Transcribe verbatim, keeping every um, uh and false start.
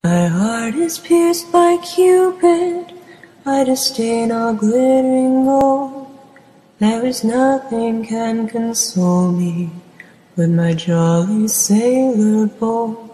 My heart is pierced by Cupid, I disdain all glittering gold. There is nothing can console me but my jolly sailor bold.